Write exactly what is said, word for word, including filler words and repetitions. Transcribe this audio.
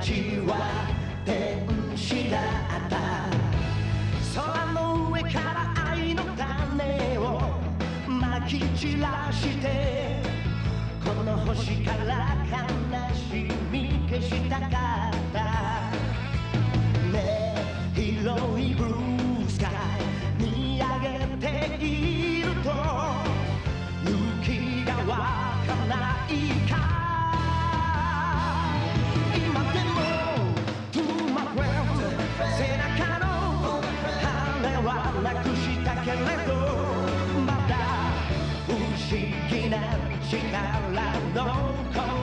ちは天使だった。空の上から愛の種をまき散らして、この星から悲しみ消したかった。ねえ広いブルースカイ見上げていると雪が湧かないか。今でも To my friend 背中の羽はなくしたけれど、まだ不思議な力残